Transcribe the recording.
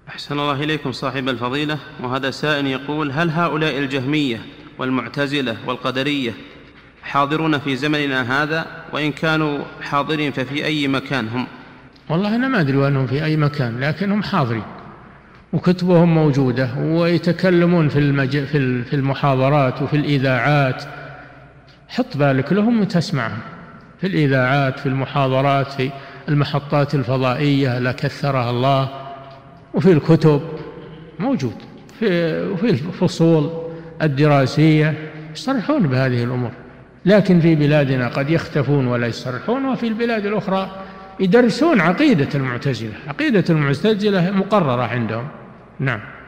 أحسن الله إليكم صاحب الفضيلة. وهذا سائل يقول: هل هؤلاء الجهمية والمعتزلة والقدرية حاضرون في زمننا هذا؟ وإن كانوا حاضرين ففي أي مكان هم؟ والله أنا ما أدري أنهم في أي مكان، لكنهم حاضرين وكتبهم موجودة ويتكلمون في المحاضرات وفي الإذاعات. حط بالك لهم وتسمعهم في الإذاعات، في المحاضرات، في المحطات الفضائية لا كثرها الله، وفي الكتب موجود، وفي الفصول الدراسية يصرحون بهذه الأمور. لكن في بلادنا قد يختفون ولا يصرحون، وفي البلاد الأخرى يدرسون عقيدة المعتزلة. عقيدة المعتزلة مقررة عندهم. نعم.